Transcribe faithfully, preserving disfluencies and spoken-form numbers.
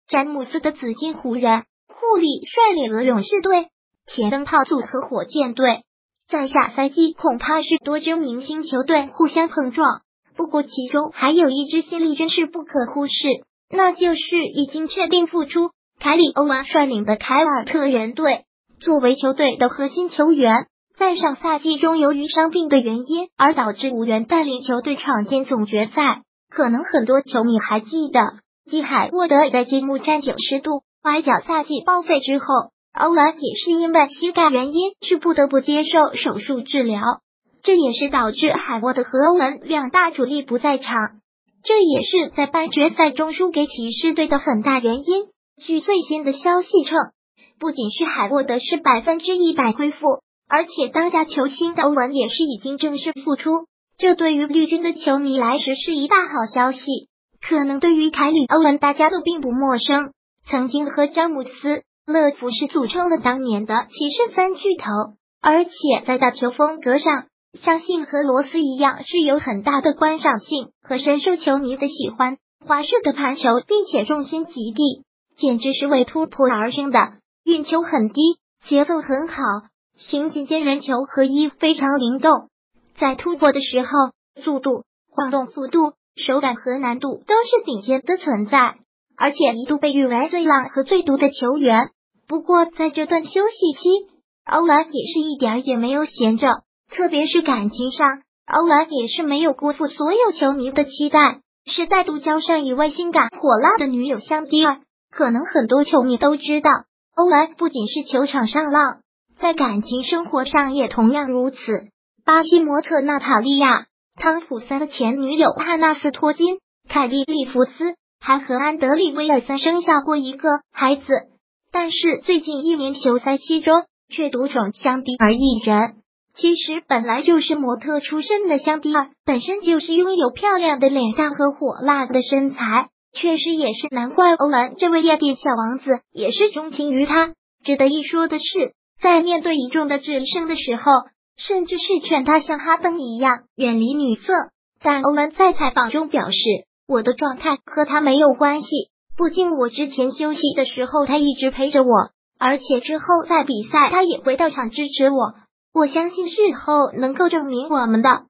詹姆斯的紫金湖人，库里率领了勇士队、铁灯泡组和火箭队。在下赛季恐怕是多支明星球队互相碰撞，不过其中还有一支新力军是不可忽视，那就是已经确定复出凯里·欧文率领的凯尔特人队。作为球队的核心球员，在上赛季中由于伤病的原因而导致无缘带领球队闯进总决赛。可能很多球迷还记得，继海沃德在揭幕战九十度崴脚赛季报废之后，欧文也是因为膝盖原因是不得不接受手术治疗，这也是导致海沃德和欧文两大主力不在场，这也是在半决赛中输给骑士队的很大原因。据最新的消息称，不仅是海沃德是百分之一百恢复，而且当家球星的欧文也是已经正式复出，这对于绿军的球迷来说是一大好消息。可能对于凯里·欧文大家都并不陌生，曾经和詹姆斯、乐福是组成了当年的骑士三巨头，而且在打球风格上，相信和罗斯一样是有很大的观赏性和深受球迷的喜欢。滑式的盘球并且重心极低，简直是为突破而生的，运球很低，节奏很好，行进间人球合一非常灵动，在突破的时候，速度、晃动幅度、手感和难度都是顶尖的存在，而且一度被誉为最浪和最毒的球员。不过在这段休息期，欧文也是一点也没有闲着，特别是感情上，欧文也是没有辜负所有球迷的期待，是再度交上一位性感火辣的女友香蒂儿。可能很多球迷都知道，欧文不仅是球场上浪，在感情生活上也同样如此。巴西模特娜塔莉亚·汤普森的前女友汉娜斯托金、凯莉·利弗斯还和安德里·威尔森生下过一个孩子，但是最近一年球赛期中却独宠香蒂儿一人。其实本来就是模特出身的香蒂儿，本身就是拥有漂亮的脸蛋和火辣的身材，确实也是难怪欧文这位夜店小王子也是钟情于他。值得一说的是，在面对一众的质声的时候，甚至是劝他像哈登一样远离女色，但欧文在采访中表示，我的状态和他没有关系，不仅我之前休息的时候他一直陪着我，而且之后在比赛他也会到场支持我，我相信事后能够证明我们的